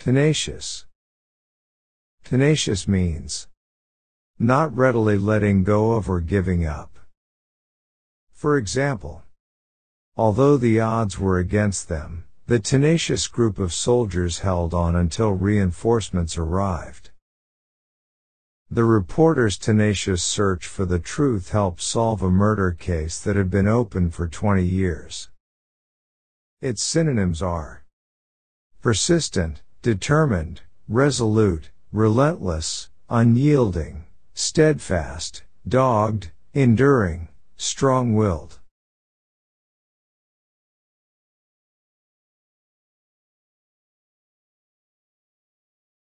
Tenacious. Tenacious means not readily letting go of or giving up. For example, although the odds were against them, the tenacious group of soldiers held on until reinforcements arrived. The reporter's tenacious search for the truth helped solve a murder case that had been open for 20 years. Its synonyms are persistent, determined, resolute, relentless, unyielding, steadfast, dogged, enduring, strong-willed.